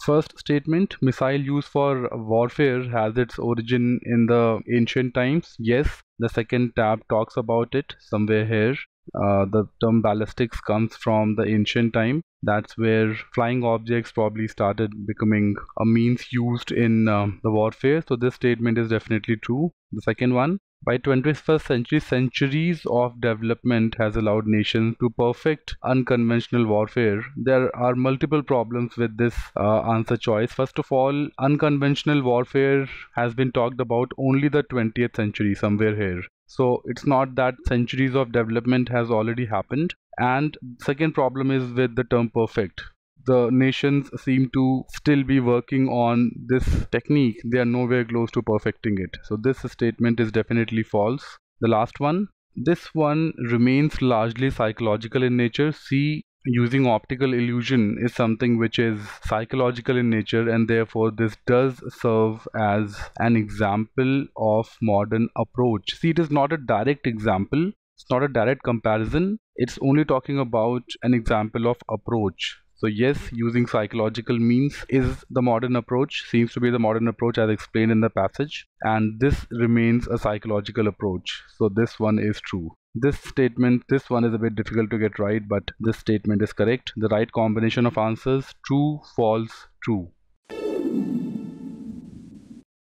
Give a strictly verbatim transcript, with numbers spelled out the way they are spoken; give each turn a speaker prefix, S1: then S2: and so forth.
S1: First statement, missile used for warfare has its origin in the ancient times. Yes. The second tab talks about it somewhere here. Uh, the term ballistics comes from the ancient time. That's where flying objects probably started becoming a means used in um, the warfare. So this statement is definitely true. The second one, by twenty-first century, centuries of development has allowed nations to perfect unconventional warfare. There are multiple problems with this uh, answer choice. First of all, unconventional warfare has been talked about only the twentieth century, somewhere here. So it's not that centuries of development has already happened. And second problem is with the term perfect. The nations seem to still be working on this technique. They are nowhere close to perfecting it. So this statement is definitely false. The last one, this one remains largely psychological in nature. See, using optical illusion is something which is psychological in nature, and therefore this does serve as an example of modern approach. See, it is not a direct example, it's not a direct comparison, it's only talking about an example of approach. So yes, using psychological means is the modern approach, seems to be the modern approach as explained in the passage, and this remains a psychological approach. So this one is true. This statement, this one is a bit difficult to get right, but this statement is correct. The right combination of answers, true, false, true.